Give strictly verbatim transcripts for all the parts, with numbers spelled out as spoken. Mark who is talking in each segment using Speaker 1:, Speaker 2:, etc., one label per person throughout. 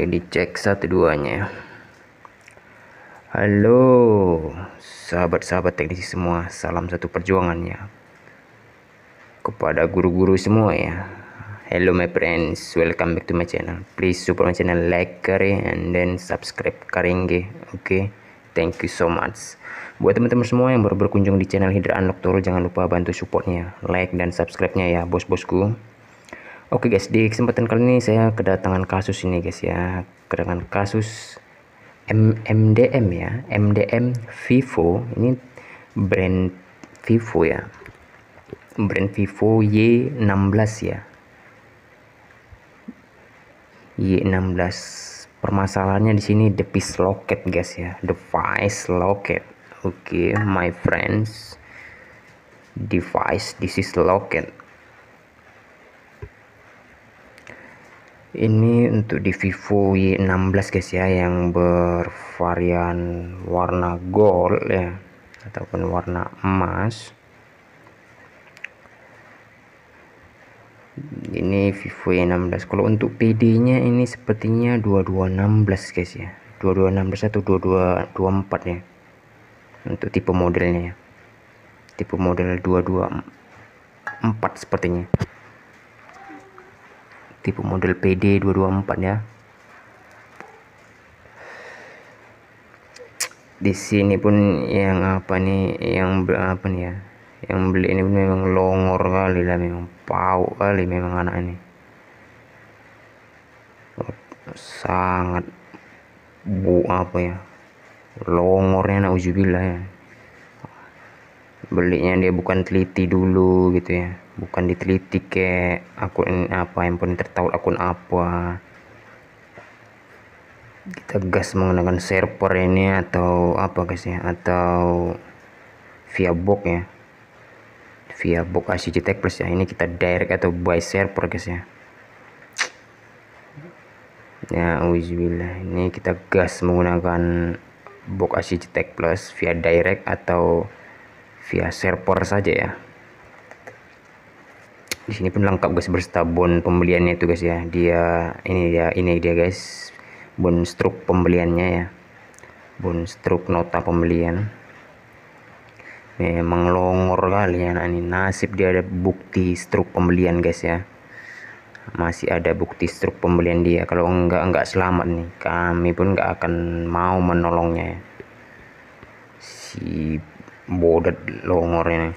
Speaker 1: dicek satu duanya. Halo sahabat-sahabat teknisi semua, salam satu perjuangannya kepada guru-guru semua ya. Hello my friends, welcome back to my channel. Please support my channel, like kare and then subscribe karenge. Oke, okay? Thank you so much. Buat teman-teman semua yang baru berkunjung di channel Hydra Unlock Tool, jangan lupa bantu supportnya, like dan subscribe-nya ya bos-bosku. Oke guys, di kesempatan kali ini saya kedatangan kasus ini guys ya, kedatangan kasus M D M ya, M D M Vivo. Ini brand Vivo ya, brand Vivo Y enam belas ya, Y enam belas. Permasalahannya di sini device locket guys ya, device locket. Oke, okay, my friends, device this is locket. Ini untuk di Vivo Y enam belas guys ya, yang bervarian warna gold ya, ataupun warna emas. Ini Vivo Y enam belas. Kalau untuk P D nya ini sepertinya dua dua enam belas guys ya, dua dua enam belas atau dua dua dua empat ya, untuk tipe modelnya ya, tipe model dua dua empat sepertinya, tipe model P D dua dua empat ya. Di sini pun yang apa nih, yang apa nih ya, yang beli ini memang longor kali lah, memang pau kali memang anak ini, sangat bu apa ya, longornya nauzubillah ya. Belinya dia bukan teliti dulu gitu ya, bukan diteliti kayak akun apa, handphone tertaut akun apa, kita gas menggunakan server ini atau apa guys ya, atau via box ya, via box I C G Tech Plus ya. Ini kita direct atau by server guys ya, ya auzubillah. Ini kita gas menggunakan box I C G Tech Plus via direct atau via server saja ya. Di sini pun lengkap guys berserta bon pembeliannya itu guys ya. Dia ini dia ini dia guys, bon struk pembeliannya ya, bon struk nota pembelian. Memang longor kali ya, nah ini nasib dia ada bukti struk pembelian guys ya, masih ada bukti struk pembelian dia. Kalau enggak enggak selamat nih, kami pun enggak akan mau menolongnya ya, si bodet longor ini.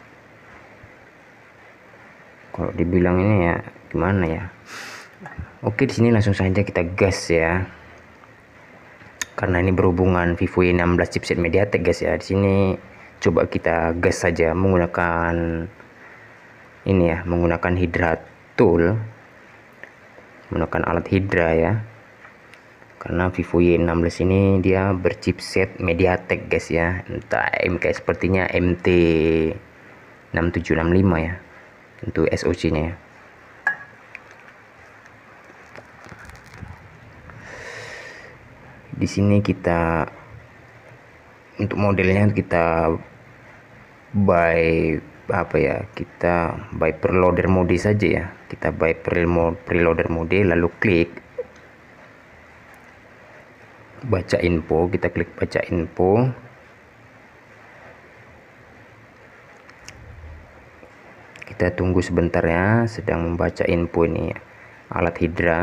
Speaker 1: Kalau dibilang ini ya gimana ya. Oke, di sini langsung saja kita gas ya, karena ini berhubungan Vivo Y enam belas chipset MediaTek guys ya. Di sini coba kita gas saja menggunakan ini ya, menggunakan Hydra Tool, menggunakan alat Hydra ya, karena Vivo Y enam belas ini dia berchipset MediaTek guys ya, entah M K sepertinya M T enam tujuh enam lima ya untuk S O C nya ya. Di sini kita untuk modelnya kita by apa ya, kita by preloader mode saja ya, kita by preloader mode, lalu klik baca info, kita klik baca info. Kita tunggu sebentar ya, sedang membaca info ini alat Hydra.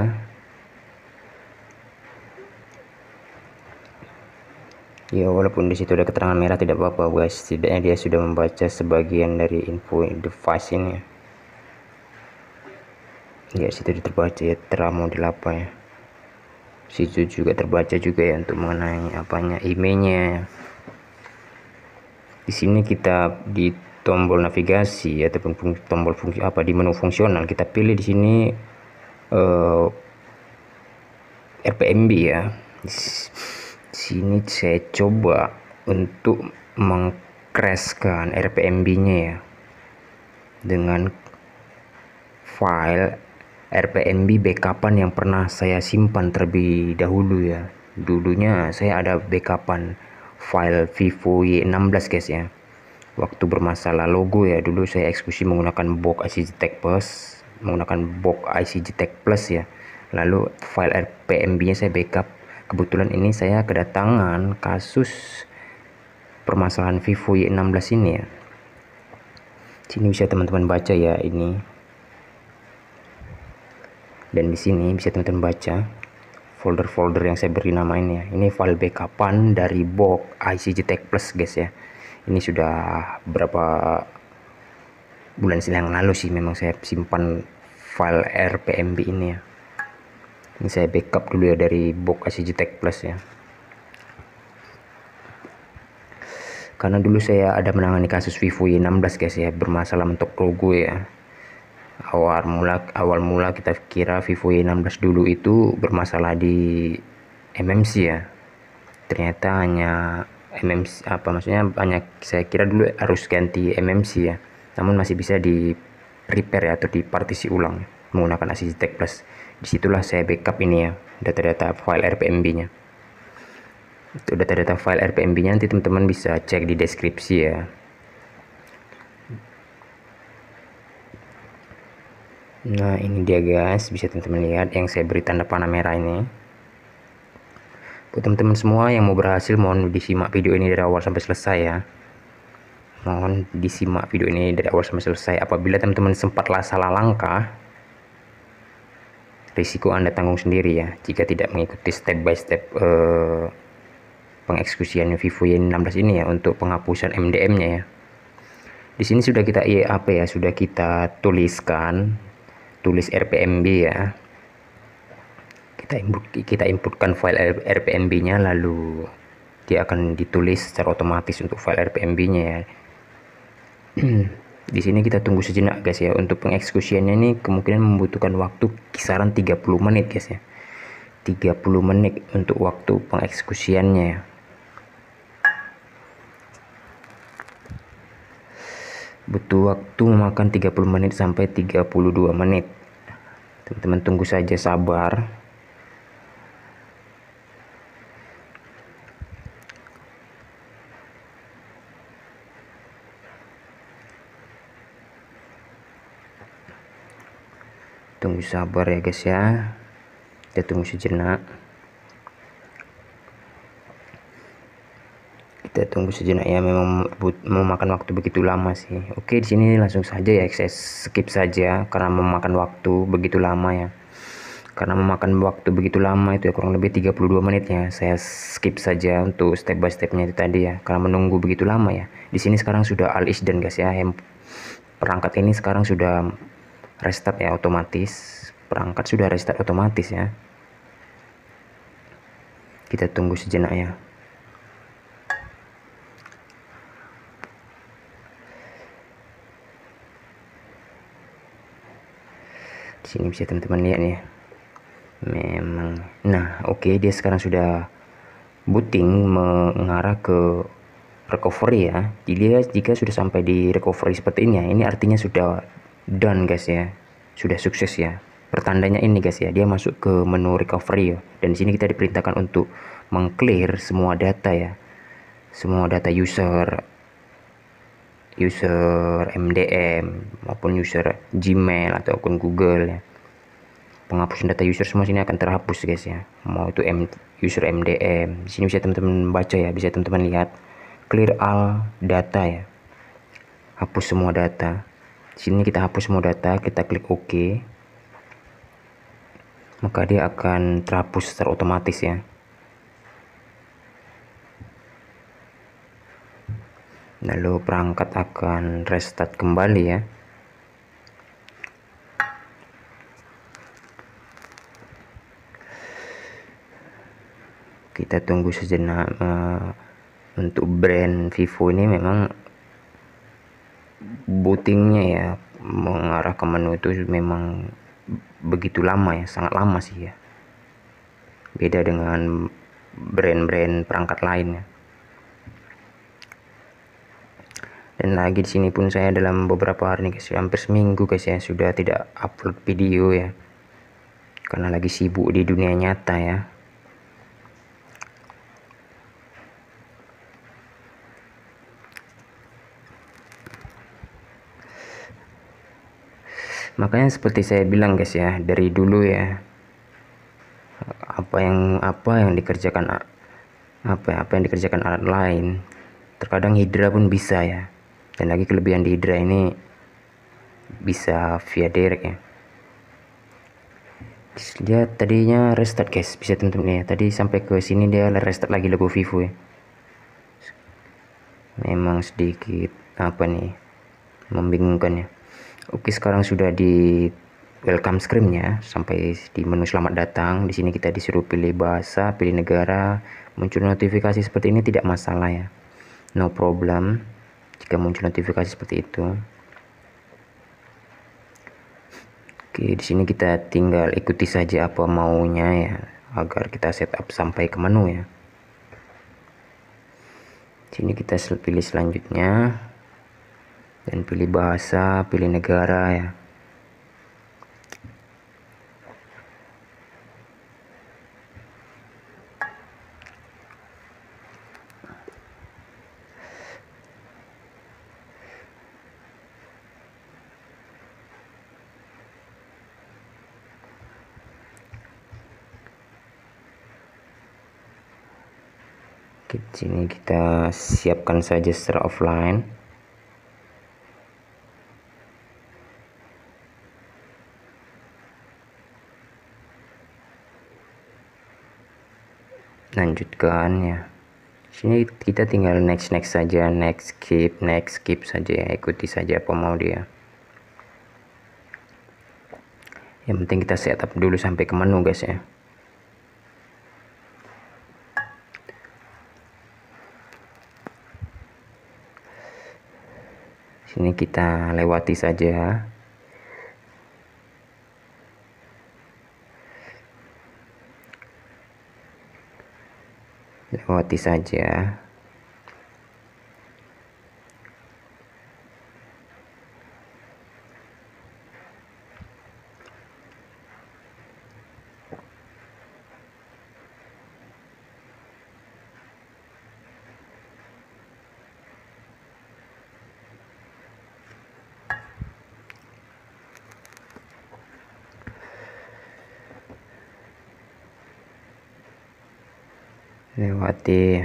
Speaker 1: Ya walaupun di situ ada keterangan merah tidak apa-apa guys, setidaknya dia sudah membaca sebagian dari info device ini. Ya situ terbaca ya, Tra model apa ya. Situ juga terbaca juga ya untuk mengenai apanya, emailnya. Di sini kita di tombol navigasi ataupun fungsi, tombol fungsi apa di menu fungsional, kita pilih di sini uh, R P M B ya. Di sini saya coba untuk mengcrashkan R P M B-nya ya dengan file R P M B backupan yang pernah saya simpan terlebih dahulu ya. Dulunya saya ada backupan file Vivo Y enam belas guys ya, waktu bermasalah logo ya. Dulu saya eksekusi menggunakan box I C G Tech Plus, menggunakan box I C G Tech Plus ya, Lalu file R P M B nya saya backup. Kebetulan ini saya kedatangan kasus permasalahan Vivo Y enam belas ini ya. Sini bisa teman-teman baca ya ini. Dan di sini bisa teman-teman baca folder-folder yang saya beri nama ini ya. Ini file backupan dari box I C G Tech Plus guys ya. Ini sudah berapa bulan silang lalu sih memang saya simpan file R P M B ini ya. Ini saya backup dulu ya dari box I C G Tech Plus ya. Karena dulu saya ada menangani kasus Vivo Y enam belas guys ya, bermasalah mentok logo ya. Awal mula awal mula kita kira Vivo Y enam belas dulu itu bermasalah di M M C ya. Ternyata hanya M M C apa maksudnya banyak, saya kira dulu harus ganti M M C ya. Namun masih bisa di repair ya atau dipartisi ulang menggunakan I C G Tech Plus. Disitulah saya backup ini ya, data-data file R P M B-nya. Itu data-data file R P M B-nya nanti teman-teman bisa cek di deskripsi ya. Nah ini dia guys, bisa teman-teman lihat yang saya beri tanda panah merah ini. Buat teman-teman semua yang mau berhasil, mohon disimak video ini dari awal sampai selesai ya. Mohon disimak video ini dari awal sampai selesai. Apabila teman-teman sempatlah salah langkah, risiko Anda tanggung sendiri ya jika tidak mengikuti step by step uh, pengeksekusian Vivo Y enam belas ini ya untuk penghapusan M D M-nya ya. Di sini sudah kita apa ya, sudah kita tuliskan, tulis R P M B ya. Kita input, kita inputkan file R P M B-nya, lalu dia akan ditulis secara otomatis untuk file R P M B-nya ya. Di sini kita tunggu sejenak guys ya. Untuk pengeksekusiannya ini kemungkinan membutuhkan waktu kisaran tiga puluh menit guys ya. tiga puluh menit untuk waktu pengeksekusiannya ya. Butuh waktu memakan tiga puluh menit sampai tiga puluh dua menit. Teman-teman tunggu saja, sabar. Tunggu sabar ya guys ya. Kita tunggu sejenak. Kita tunggu sejenak ya, memang memakan waktu begitu lama sih. Oke, di sini langsung saja ya, saya skip saja karena memakan waktu begitu lama ya. Karena memakan waktu begitu lama itu ya, kurang lebih tiga puluh dua menit ya. Saya skip saja untuk step by stepnya itu tadi ya, karena menunggu begitu lama ya. Di sini sekarang sudah all is done guys ya. Perangkat ini sekarang sudah restart ya otomatis. Perangkat sudah restart otomatis ya. Kita tunggu sejenak ya. Di sini bisa teman-teman lihat ya. Memang. Nah, oke, okay, dia sekarang sudah booting mengarah ke recovery ya. Jadi jika sudah sampai di recovery seperti ini ya, ini artinya sudah done guys ya. Sudah sukses ya. Pertandanya ini guys ya, dia masuk ke menu recovery ya. Dan di sini kita diperintahkan untuk mengclear semua data ya. Semua data user user M D M maupun user Gmail atau akun Google ya. Penghapusan data user semua sini akan terhapus guys ya. Mau itu M, user M D M. Di sini bisa teman-teman baca ya, bisa teman-teman lihat clear all data ya. Hapus semua data. Di sini kita hapus semua data, kita klik OK. Maka dia akan terhapus secara otomatis ya. Lalu perangkat akan restart kembali ya. Kita tunggu sejenak. Uh, untuk brand Vivo ini memang bootingnya ya mengarah ke menu itu memang begitu lama ya, sangat lama sih ya. Beda dengan brand-brand perangkat lainnya. Dan lagi di sini pun saya dalam beberapa hari nih guys, hampir seminggu guys ya, sudah tidak upload video ya. Karena lagi sibuk di dunia nyata ya. Makanya seperti saya bilang guys ya, dari dulu ya, apa yang apa yang dikerjakan apa apa yang dikerjakan alat lain, terkadang Hydra pun bisa ya. Dan lagi kelebihan di Hydra ini bisa via direct ya. Dia tadinya restart guys, bisa teman-teman ya. Tadi sampai ke sini dia restart lagi logo Vivo ya. Memang sedikit apa nih, membingungkan ya. Oke, sekarang sudah di welcome screen-nya, sampai di menu selamat datang. Di sini kita disuruh pilih bahasa, pilih negara. Muncul notifikasi seperti ini tidak masalah ya, no problem jika muncul notifikasi seperti itu. Oke, di sini kita tinggal ikuti saja apa maunya ya, agar kita setup sampai ke menu ya. Di sini kita pilih selanjutnya dan pilih bahasa, pilih negara ya. Di sini kita siapkan saja secara offline. Lanjutkan ya. Sini kita tinggal next next saja, next skip, next skip saja ya. Ikuti saja apa mau dia. Yang penting kita setup dulu sampai ke menu guys ya. Sini kita lewati saja. Lewati saja. Lewati.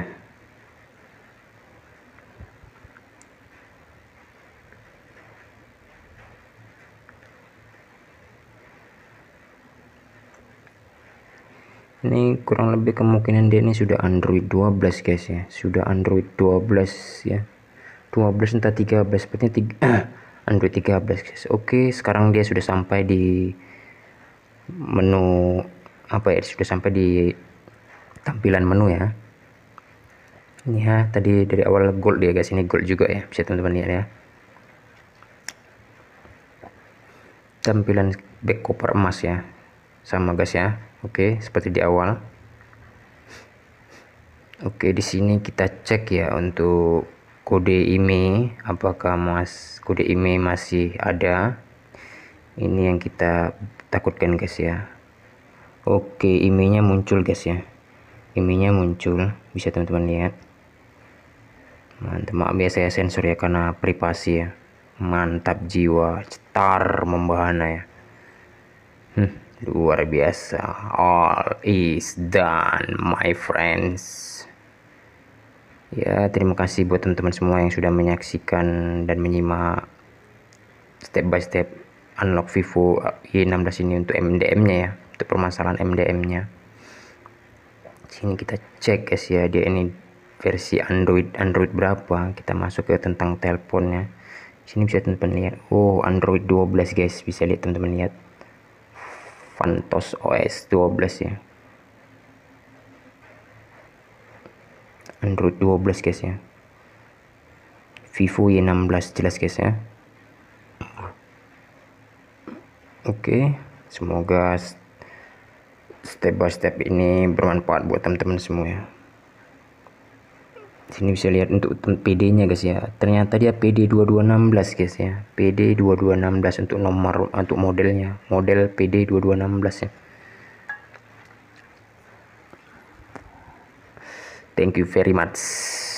Speaker 1: Ini kurang lebih kemungkinan dia ini sudah Android dua belas guys ya, sudah Android dua belas ya, dua belas entah tiga belas, sepertinya tiga, Android tiga belas guys. Oke, sekarang dia sudah sampai di menu apa ya, sudah sampai di tampilan menu ya. Ini ya, tadi dari awal gold dia guys, ini gold juga ya, bisa teman-teman lihat ya. Tampilan back cover emas ya, sama guys ya. Oke, seperti di awal. Oke, di sini kita cek ya untuk kode I M E I, apakah mas kode I M E I masih ada. Ini yang kita takutkan guys ya. Oke, I M E I-nya muncul guys ya. I M E I-nya muncul, bisa teman-teman lihat. Mantap, maaf ya saya sensor ya karena privasi ya. Mantap jiwa, cetar membahana ya. Hmm, luar biasa. All is done my friends. Ya, terima kasih buat teman-teman semua yang sudah menyaksikan dan menyimak step by step unlock Vivo Y enam belas ini untuk M D M-nya ya, untuk permasalahan M D M-nya. Sini kita cek guys ya, dia ini versi Android Android berapa. Kita masuk ke tentang teleponnya. Sini bisa teman-teman lihat. Oh, Android dua belas guys, bisa lihat teman-teman lihat. Fantos O S dua belas ya. Android dua belas guys ya. Vivo Y enam belas jelas guys ya. Oke, semoga step by step ini bermanfaat buat teman-teman semua ya. Sini bisa lihat untuk P D-nya guys ya. Ternyata dia P D dua dua enam belas guys ya. P D dua dua enam belas untuk nomor untuk modelnya. Model P D dua dua enam belas ya. Thank you very much.